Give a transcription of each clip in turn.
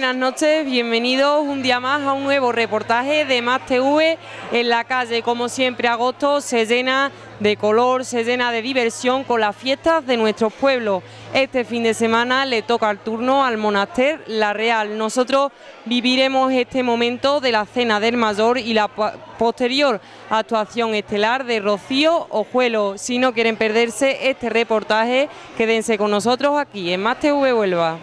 buenas noches, bienvenidos un día más a un nuevo reportaje de Más TV en la calle. Como siempre, agosto se llena de color, se llena de diversión con las fiestas de nuestros pueblos. Este fin de semana le toca el turno al Monaster La Real. Nosotros viviremos este momento de la cena del mayor y la posterior actuación estelar de Rocío Ojuelo. Si no quieren perderse este reportaje, quédense con nosotros aquí en Más TV Huelva.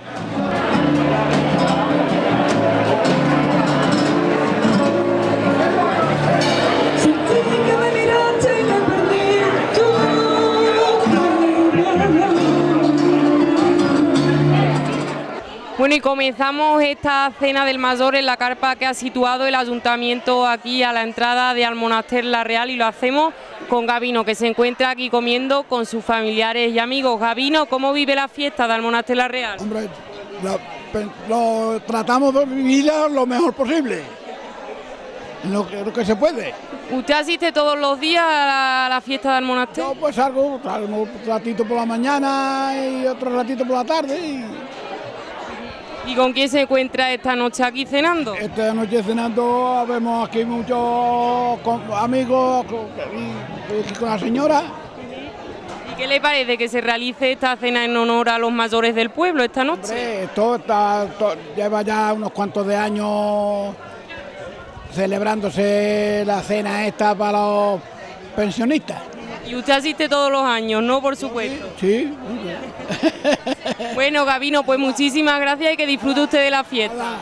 Bueno, y comenzamos esta cena del mayor en la carpa que ha situado el ayuntamiento aquí a la entrada de al Monaster La Real, y lo hacemos con Gabino, que se encuentra aquí comiendo con sus familiares y amigos. Gabino, ¿cómo vive la fiesta del Monaster La Real? Hombre, lo tratamos de vivirla lo mejor posible, lo que se puede. ¿Usted asiste todos los días a la fiesta del Monaster? Yo pues salgo un ratito por la mañana y otro ratito por la tarde. ¿Y con quién se encuentra esta noche aquí cenando? Esta noche cenando vemos aquí muchos amigos y con la señora. ¿Y qué le parece que se realice esta cena en honor a los mayores del pueblo esta noche? Hombre, esto lleva ya unos cuantos de años celebrándose la cena esta para los pensionistas. Y usted asiste todos los años, ¿no? Por supuesto. Sí. Bueno, Gabino, pues muchísimas gracias y que disfrute usted de la fiesta.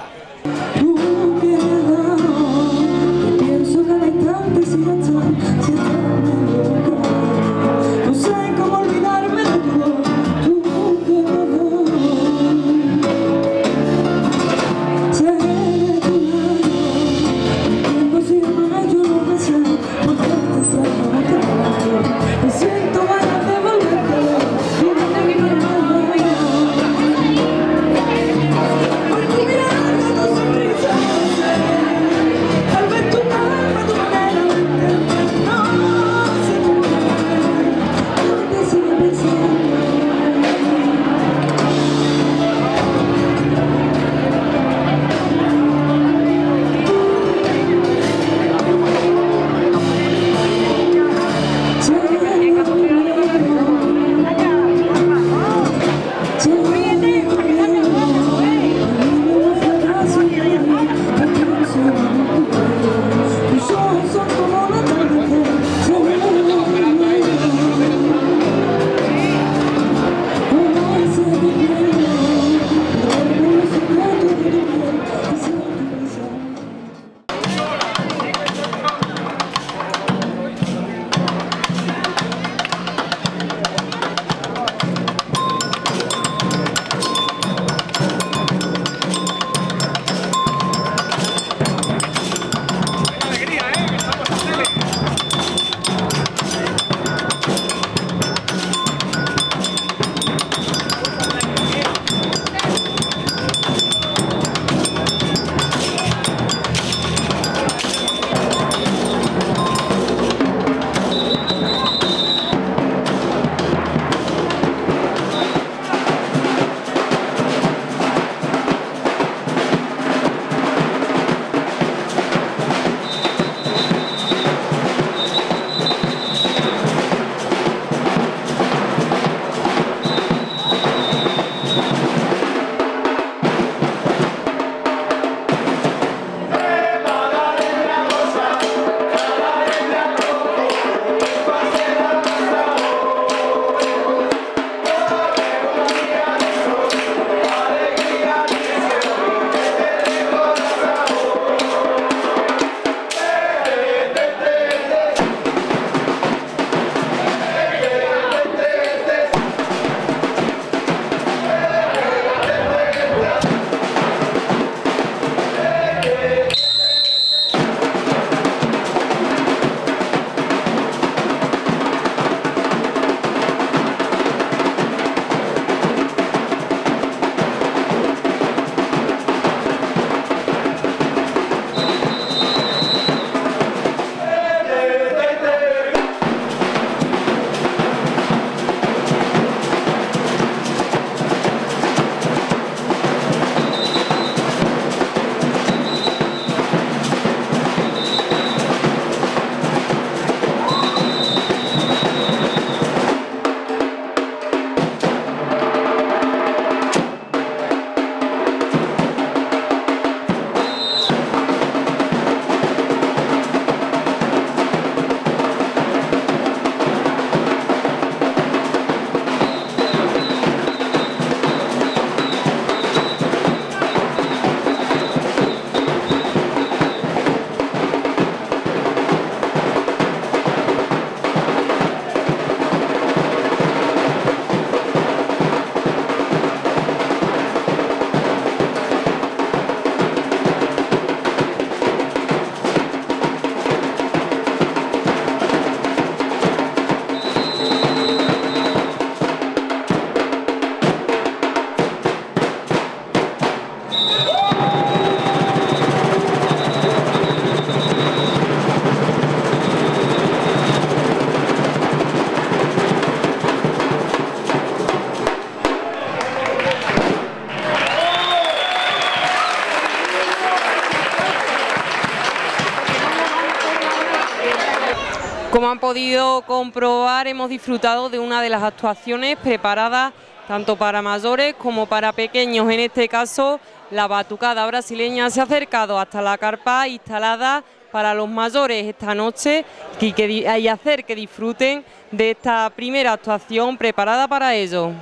Como han podido comprobar, hemos disfrutado de una de las actuaciones preparadas tanto para mayores como para pequeños. En este caso, la batucada brasileña se ha acercado hasta la carpa instalada para los mayores esta noche y hacer que disfruten de esta primera actuación preparada para ellos.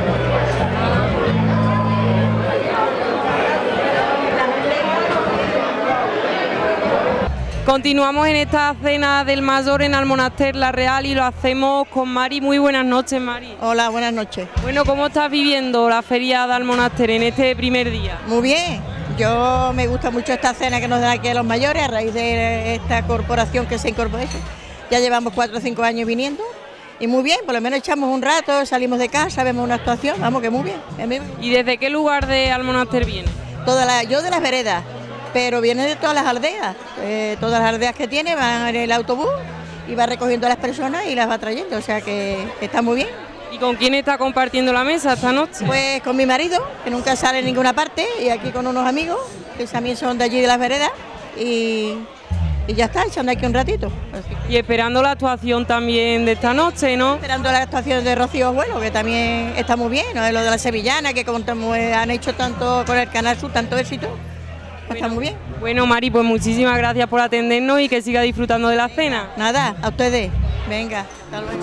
Continuamos en esta cena del mayor en Almonaster La Real y lo hacemos con Mari. Muy buenas noches, Mari. Hola, buenas noches. Bueno, ¿cómo estás viviendo la feria de Almonaster en este primer día? Muy bien, yo me gusta mucho esta cena que nos dan aquí a los mayores a raíz de esta corporación que se incorporó. Ya llevamos 4 o 5 años viniendo y muy bien, por lo menos echamos un rato, salimos de casa, vemos una actuación, vamos que muy bien. ¿Y desde qué lugar de Almonaster viene? Yo de las veredas, pero viene de todas las aldeas que tiene, van en el autobús y va recogiendo a las personas y las va trayendo, o sea que está muy bien. ¿Y con quién está compartiendo la mesa esta noche? Pues con mi marido, que nunca sale en ninguna parte, y aquí con unos amigos, que también son de allí de las veredas, y ya está, echando aquí un ratito. Y esperando la actuación también de esta noche, ¿no? Esperando la actuación de Rocío Abuelo, que también está muy bien, ¿no? Lo de la sevillana, que como han hecho tanto con el Canal Sur, tanto éxito. Está muy bien. Bueno, Mari, pues muchísimas gracias por atendernos y que siga disfrutando de la cena. Nada, a ustedes. Venga, hasta luego.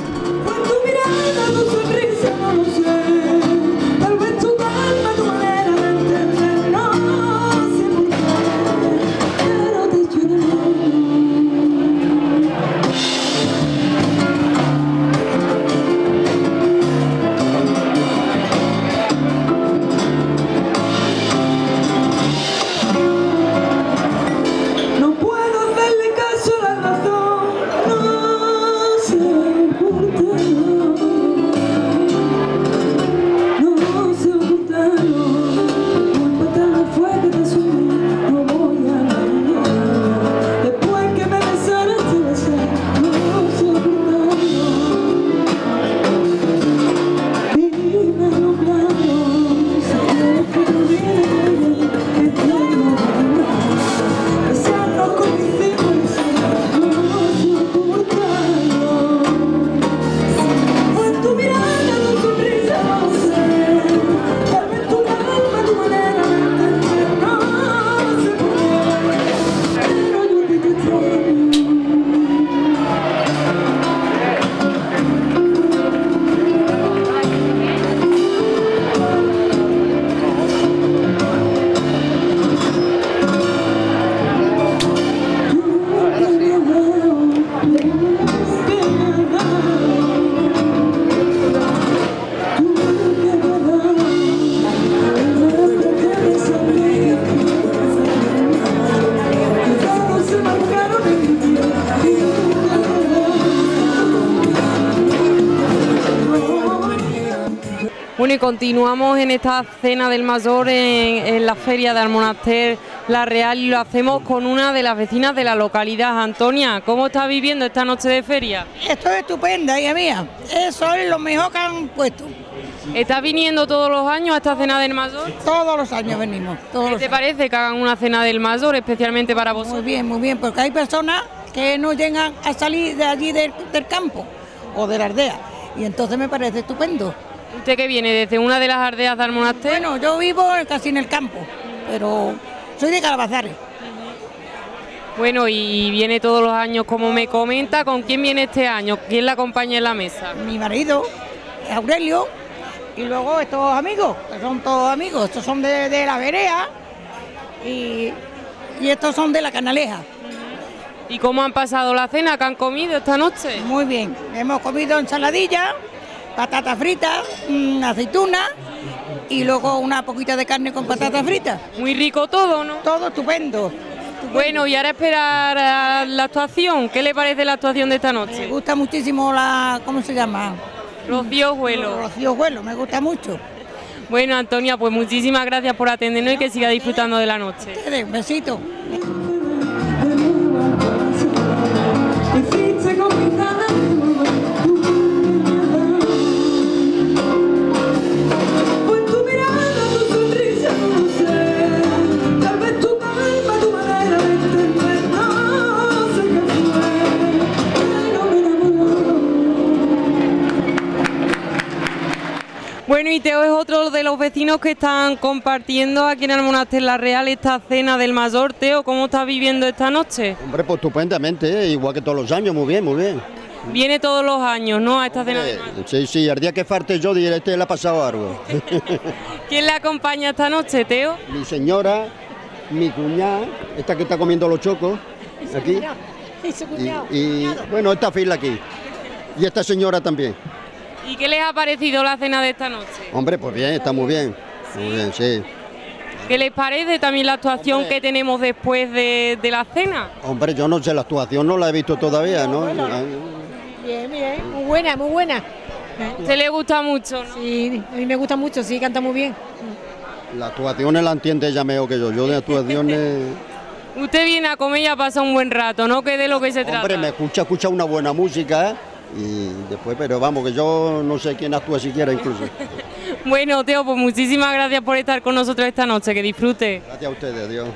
Bueno, y continuamos en esta cena del mayor en la feria de Almonaster La Real y lo hacemos con una de las vecinas de la localidad. Antonia, ¿cómo estás viviendo esta noche de feria? Esto es estupenda, hija mía. Eso es lo mejor que han puesto. ¿Estás viniendo todos los años a esta cena del mayor? Todos los años venimos. ¿Qué te parece que hagan una cena del mayor especialmente para vosotros? Muy bien, porque hay personas que no llegan a salir de allí del campo o de la aldea y entonces me parece estupendo. ¿Usted que viene desde una de las aldeas de Almonaster? Bueno, yo vivo casi en el campo, pero soy de Calabazares. Bueno, y viene todos los años, como me comenta. ¿Con quién viene este año? ¿Quién la acompaña en la mesa? Mi marido, Aurelio, y luego estos amigos, que son todos amigos. Estos son de la Berea y estos son de la Canaleja. ¿Y cómo han pasado la cena? ¿Qué han comido esta noche? Muy bien, hemos comido ensaladilla, patatas fritas, aceituna y luego una poquita de carne con patatas fritas. Muy rico todo, ¿no? Todo estupendo. Bueno, y ahora esperar a la actuación. ¿Qué le parece la actuación de esta noche? Me gusta muchísimo ¿cómo se llama? Rocío Abuelo. Rocío Abuelo, me gusta mucho. Bueno, Antonia, pues muchísimas gracias por atendernos y que siga disfrutando de la noche. Un besito. y Teo es otro de los vecinos que están compartiendo aquí en el Monasterio La Real esta cena del mayor. Teo, ¿cómo estás viviendo esta noche? Hombre, pues estupendamente, igual que todos los años, muy bien, muy bien. Viene todos los años, ¿no?, a esta cena del mayor. Sí, sí, el día que falte yo diré, le ha pasado algo. ¿Quién le acompaña esta noche, Teo? Mi señora, mi cuñada, esta que está comiendo los chocos, aquí. Y bueno, esta fila aquí. Y esta señora también. ¿Y qué les ha parecido la cena de esta noche? Hombre, pues bien, está muy bien. Muy bien, sí. ¿Qué les parece también la actuación que tenemos después de la cena? Hombre, yo no sé, la actuación no la he visto todavía, ¿no? Bien, bien, muy buena, muy buena. ¿A usted le gusta mucho, no? Sí, a mí me gusta mucho, sí, canta muy bien. La actuación la entiende ella mejor que yo. Yo de actuaciones... Usted viene a comer y a pasar un buen rato, ¿no? Que de lo que se trata. Hombre, me escucha una buena música, y después, pero vamos, que yo no sé quién actúa siquiera incluso. Bueno, Teo, pues muchísimas gracias por estar con nosotros esta noche, que disfrute. Gracias a ustedes, adiós.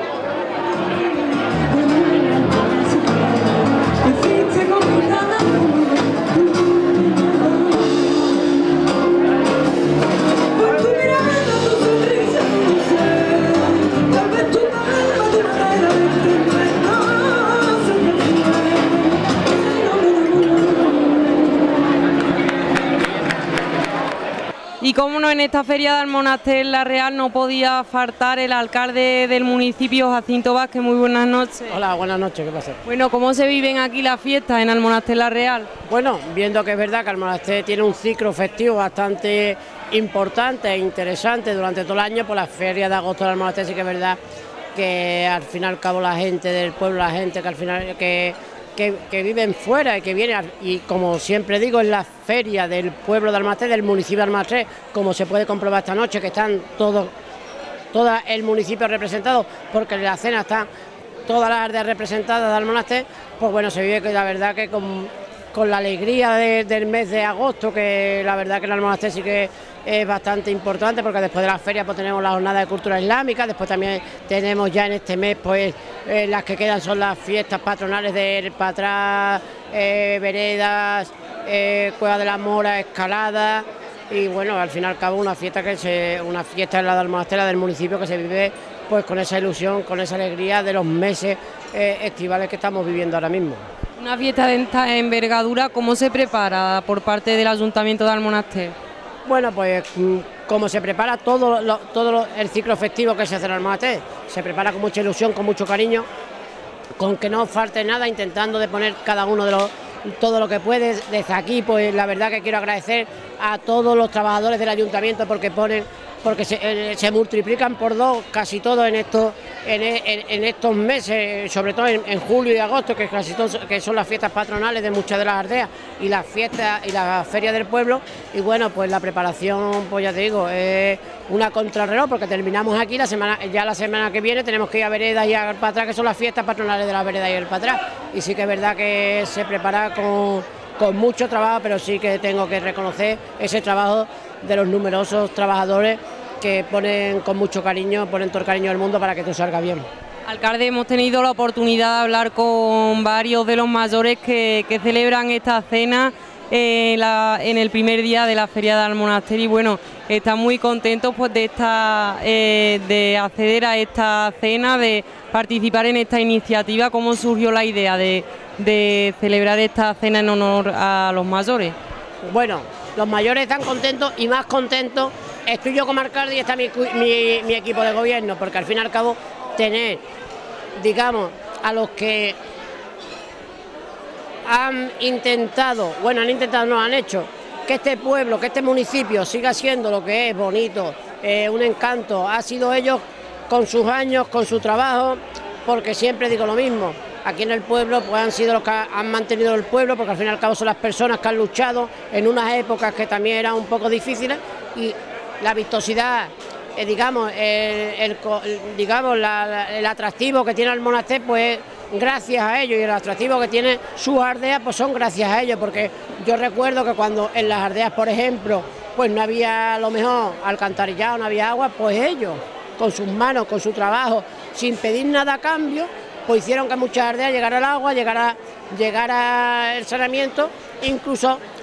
Y cómo no, en esta feria del Monasterio La Real no podía faltar el alcalde del municipio, Jacinto Vázquez. Muy buenas noches. Hola, buenas noches, ¿qué pasa? Bueno, ¿cómo se viven aquí las fiestas en el Monasterio La Real? Bueno, viendo que es verdad que el monasterio tiene un ciclo festivo bastante importante e interesante durante todo el año, pues la feria de agosto del monasterio sí que es verdad que al fin y al cabo la gente del pueblo, la gente que al final que viven fuera y que vienen, y como siempre digo, es la feria del pueblo de Almatén, del municipio de Almatén, como se puede comprobar esta noche, que están todo el municipio representado, porque en la cena están todas las aldeas representadas del monasterio. Pues bueno, se vive que la verdad que con la alegría del mes de agosto, que la verdad que en el monasterio sí que es bastante importante, porque después de la feria pues tenemos la jornada de cultura islámica, después también tenemos ya en este mes pues las que quedan son las fiestas patronales del Patrás, veredas, Cueva de la Mora, escalada, y bueno, al fin y al cabo una fiesta en la del monasterio del municipio que se vive pues con esa ilusión, con esa alegría de los meses estivales que estamos viviendo ahora mismo. Una fiesta de esta envergadura, ¿cómo se prepara por parte del Ayuntamiento de Almonaster? Bueno, pues como se prepara todo el ciclo festivo que se hace en Almonaster, se prepara con mucha ilusión, con mucho cariño, con que no falte nada, intentando de poner cada uno de todo lo que puede. Desde aquí, pues la verdad que quiero agradecer a todos los trabajadores del Ayuntamiento porque se multiplican por dos casi todo en estos meses, sobre todo en julio y agosto, que casi todos, que son las fiestas patronales de muchas de las aldeas y las fiestas y la feria del pueblo. Y bueno, pues la preparación, pues ya te digo, es una contrarreloj, porque terminamos aquí la semana que viene tenemos que ir a Veredas y al Patrás, que son las fiestas patronales de la Vereda y el Patrás. Y sí que es verdad que se prepara con mucho trabajo, pero sí que tengo que reconocer ese trabajo de los numerosos trabajadores que ponen con mucho cariño, ponen todo el cariño del mundo para que todo salga bien. Alcalde, hemos tenido la oportunidad de hablar con varios de los mayores que celebran esta cena en el primer día de la Feria del Monasterio, y bueno, están muy contentos pues de acceder a esta cena, de participar en esta iniciativa. ¿Cómo surgió la idea de celebrar esta cena en honor a los mayores? Bueno, los mayores están contentos, y más contentos estoy yo como alcalde y está mi equipo de gobierno, porque al fin y al cabo tener, digamos, a los que han intentado, han hecho que este pueblo, que este municipio siga siendo lo que es bonito, un encanto, ha sido ellos con sus años, con su trabajo, porque siempre digo lo mismo. Aquí en el pueblo pues han sido los que han mantenido el pueblo, porque al fin y al cabo son las personas que han luchado en unas épocas que también eran un poco difíciles, y la vistosidad, digamos, el atractivo que tiene el monasterio, pues gracias a ellos, y el atractivo que tiene sus aldeas, pues son gracias a ellos, porque yo recuerdo que cuando en las aldeas, por ejemplo, pues no había a lo mejor alcantarillado, no había agua, pues ellos, con sus manos, con su trabajo, sin pedir nada a cambio, pues hicieron que muchas aldeas llegara el agua, llegara el saneamiento, incluso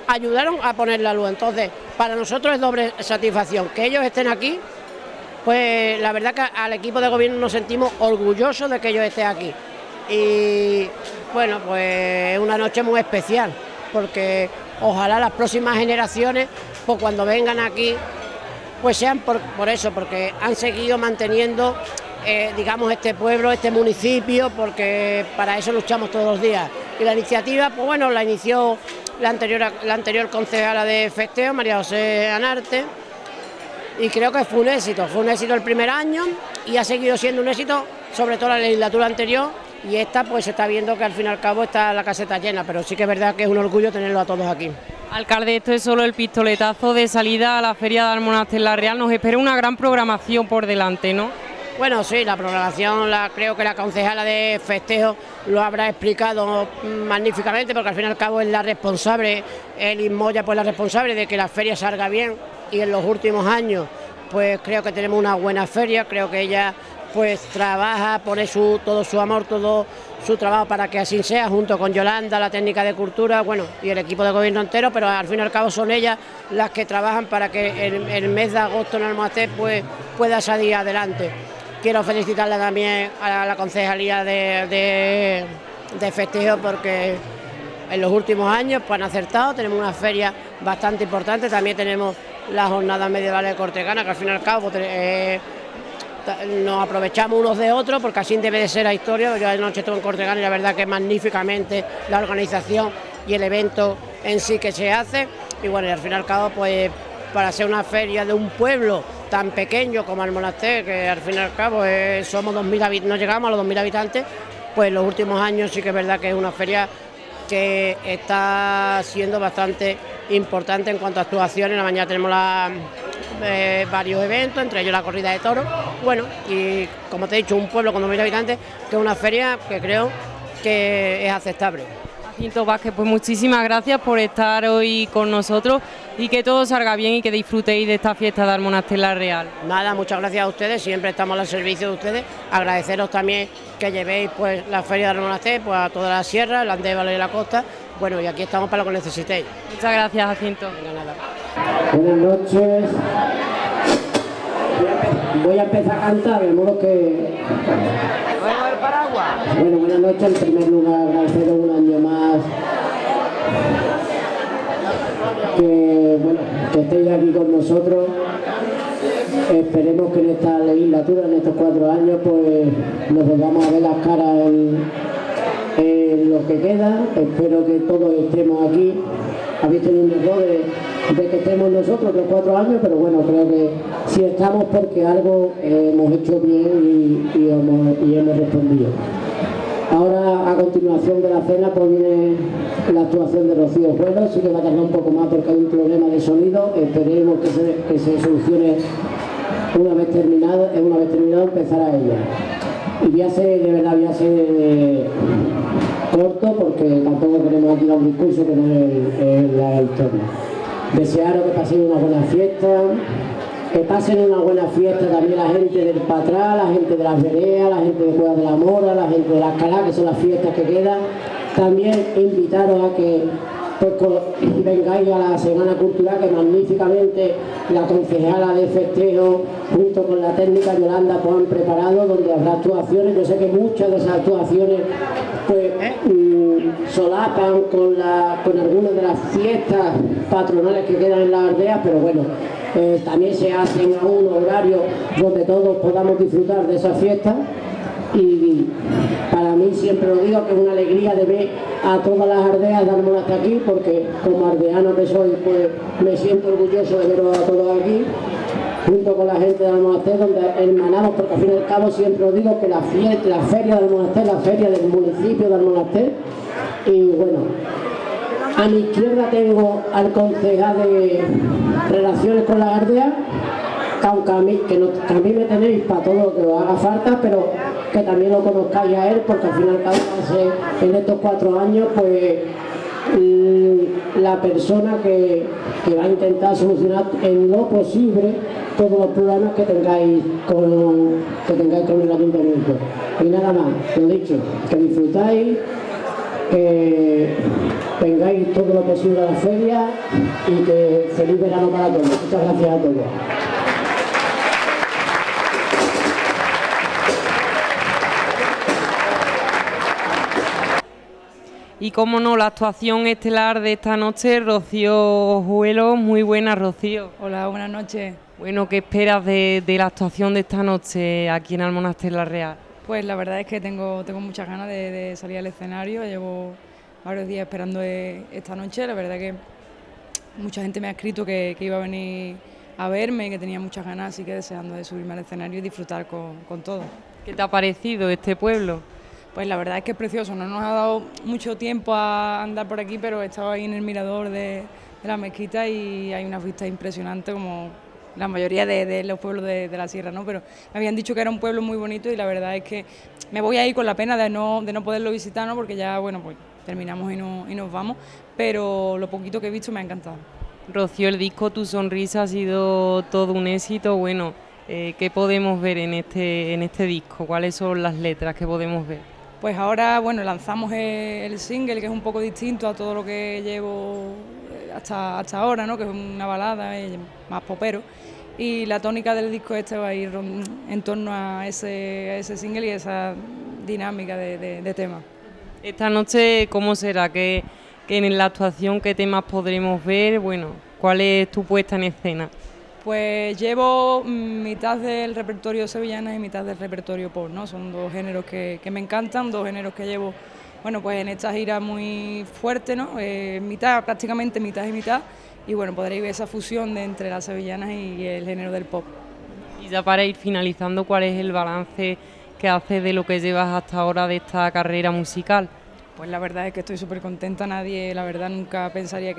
ayudaron a poner la luz. Entonces, para nosotros es doble satisfacción que ellos estén aquí. Pues la verdad que al equipo de gobierno nos sentimos orgullosos de que ellos estén aquí. Y bueno, pues es una noche muy especial, porque ojalá las próximas generaciones, pues cuando vengan aquí, pues sean por eso, porque han seguido manteniendo, digamos, este pueblo, este municipio, porque para eso luchamos todos los días. Y la iniciativa, pues bueno, la inició la anterior concejala de festejo, María José Anarte, y creo que fue un éxito el primer año y ha seguido siendo un éxito, sobre todo la legislatura anterior, y esta pues se está viendo que al fin y al cabo está la caseta llena, pero sí que es verdad que es un orgullo tenerlo a todos aquí. Alcalde, esto es solo el pistoletazo de salida a la Feria de Almonaster La Real, nos espera una gran programación por delante, ¿no? Bueno, sí, la programación creo que la concejala de festejo lo habrá explicado magníficamente, porque al fin y al cabo es la responsable, Elis Moya, pues la responsable de que la feria salga bien, y en los últimos años pues creo que tenemos una buena feria, creo que ella pues trabaja, pone todo su amor, todo su trabajo para que así sea, junto con Yolanda, la técnica de cultura, bueno, y el equipo de gobierno entero, pero al fin y al cabo son ellas las que trabajan para que el mes de agosto en Almonaster pues pueda salir adelante. Quiero felicitarla también a la concejalía de festejo, porque en los últimos años pues han acertado, tenemos una feria bastante importante, también tenemos las jornadas medievales de Cortegana, que al fin y al cabo nos aprovechamos unos de otros, porque así debe de ser la historia. Yo anoche estuve en Cortegana y la verdad que magníficamente la organización y el evento en sí que se hace, y bueno, y al fin y al cabo pues para ser una feria de un pueblo tan pequeño como Almonaster, que al fin y al cabo somos 2.000 habitantes, no llegamos a los 2.000 habitantes, pues en los últimos años sí que es verdad que es una feria que está siendo bastante importante en cuanto a actuaciones. En la mañana tenemos varios eventos, entre ellos la corrida de toros, bueno, y como te he dicho, un pueblo con 2.000 habitantes, que es una feria que creo que es aceptable. Jacinto Vázquez, pues muchísimas gracias por estar hoy con nosotros y que todo salga bien y que disfrutéis de esta fiesta de Almonaster La Real. Nada, muchas gracias a ustedes, siempre estamos al servicio de ustedes. Agradeceros también que llevéis pues la feria de Almonaster pues a toda la sierra, el Andévalo y la costa. Bueno, y aquí estamos para lo que necesitéis. Muchas gracias, Jacinto. Venga, nada. Buenas noches. Voy a empezar a cantar, de modo que... Bueno, buenas noches. En primer lugar, agradeceros un año más que estéis aquí con nosotros. Esperemos que en esta legislatura, en estos 4 años, pues nos volvamos a ver las caras en lo que queda. Espero que todos estemos aquí. Habéis tenido un error de que estemos nosotros los 4 años, pero bueno, creo que si estamos porque algo hemos hecho bien y hemos respondido. Ahora, a continuación de la cena, pues viene la actuación de Rocío Juelo. Sí que va a tardar un poco más porque hay un problema de sonido. Esperemos que se solucione una vez terminado empezará ella. Y voy a ser, de verdad, corto, porque tampoco queremos aquí dar un discurso que no es la historia. Desearos que paséis una buena fiesta, que pasen una buena fiesta también la gente del Patrá, la gente de las Vereas, la gente de Cueva de la Mora, la gente de las Calá, que son las fiestas que quedan. También invitaros a que pues, vengáis a la Semana Cultural, que magníficamente la concejala de festejo junto con la técnica Yolanda pues, han preparado, donde habrá actuaciones. Yo sé que muchas de esas actuaciones pues solapan con algunas de las fiestas patronales que quedan en las aldeas, pero bueno, también se hacen a un horario donde todos podamos disfrutar de esas fiestas. Y para mí, siempre lo digo, que es una alegría de ver a todas las aldeas dármelo hasta aquí, porque como aldeano que soy, pues me siento orgulloso de veros a todos aquí, junto con la gente de Almonaster, donde hermanamos, porque al fin y al cabo siempre os digo que la feria de Almonaster, la feria del municipio de Almonaster. Y bueno, a mi izquierda tengo al concejal de Relaciones con las Aldeas, aunque a mí me tenéis para todo lo que os haga falta, pero que también lo conozcáis a él, porque al fin y al cabo en estos 4 años pues la persona que va a intentar solucionar en lo posible todos los problemas que tengáis con el ayuntamiento. Y nada más, lo dicho, que disfrutáis, que vengáis todo lo posible a la feria y que feliz verano para todos. Muchas gracias a todos. Y como no, la actuación estelar de esta noche, Rocío Juelo. Muy buena, Rocío. Hola, buenas noches. Bueno, ¿qué esperas de la actuación de esta noche aquí en Almonaster La Real? Pues la verdad es que tengo muchas ganas de salir al escenario. Llevo varios días esperando esta noche. La verdad que mucha gente me ha escrito que iba a venir a verme y que tenía muchas ganas, así que deseando de subirme al escenario y disfrutar con todo. ¿Qué te ha parecido este pueblo? Pues la verdad es que es precioso. No nos ha dado mucho tiempo a andar por aquí, pero he estado ahí en el mirador de la mezquita y hay unas vistas impresionantes como la mayoría de los pueblos de la sierra, ¿no? Pero me habían dicho que era un pueblo muy bonito y la verdad es que me voy a ir con la pena de no poderlo visitar, ¿no? Porque ya, bueno, pues terminamos y nos vamos, pero lo poquito que he visto me ha encantado. Rocío, el disco Tu Sonrisa ha sido todo un éxito. Bueno, ¿qué podemos ver en este disco? ¿Cuáles son las letras que podemos ver? Pues ahora, bueno, lanzamos el single, que es un poco distinto a todo lo que llevo hasta ahora, ¿no? Que es una balada más popero. Y la tónica del disco este va a ir en torno a ese single y esa dinámica de temas. Esta noche, ¿cómo será? ¿Que en la actuación qué temas podremos ver? Bueno, ¿cuál es tu puesta en escena? Pues llevo mitad del repertorio sevillana y mitad del repertorio pop, ¿no? Son dos géneros que me encantan, dos géneros que llevo, bueno, pues en esta gira muy fuerte, ¿no? Prácticamente mitad y mitad, y bueno, podréis ver esa fusión entre las sevillanas y el género del pop. Y ya para ir finalizando, ¿cuál es el balance que haces de lo que llevas hasta ahora de esta carrera musical? Pues la verdad es que estoy súper contenta, nadie, la verdad, nunca pensaría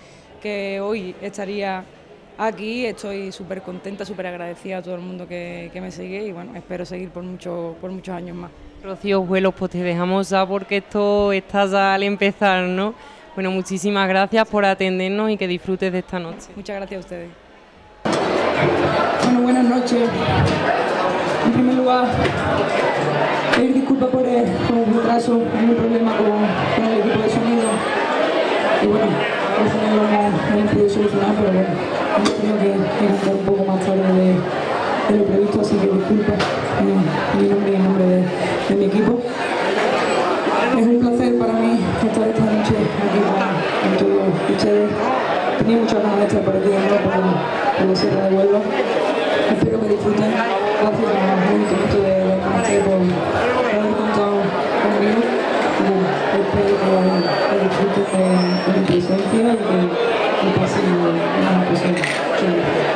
que hoy estaría aquí. Estoy súper contenta, súper agradecida a todo el mundo que me sigue y bueno, espero seguir por muchos años más. Rocío Juelo, pues te dejamos ya porque esto está ya al empezar, ¿no? Bueno, muchísimas gracias por atendernos y que disfrutes de esta noche. Muchas gracias a ustedes. Bueno, buenas noches. En primer lugar, pedir disculpas por el retraso, hay un problema con el equipo de sonido y bueno, al final lo hemos podido solucionar, pero bueno, hemos tenido que cantar un poco más tarde de lo previsto, así que disculpas en mi nombre y en nombre de mi equipo. Es un placer para mí estar esta noche aquí con todos ustedes. Tenía muchas ganas de estar por aquí de nuevo por la Sierra de Huelva. Espero que disfruten. Gracias al Ayuntamiento de Almonaster por haber contado conmigo. Espero que disfruten de mi presencia y que pasen una persona.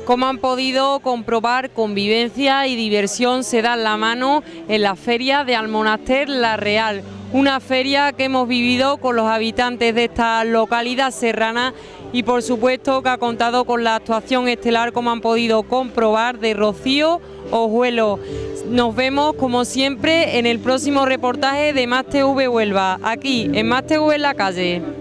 Como han podido comprobar, convivencia y diversión se dan la mano en la feria de Almonaster La Real, una feria que hemos vivido con los habitantes de esta localidad serrana y por supuesto que ha contado con la actuación estelar, como han podido comprobar, de Rocío Ojuelo. Nos vemos como siempre en el próximo reportaje de Más TV Huelva, aquí en Más TV en la calle.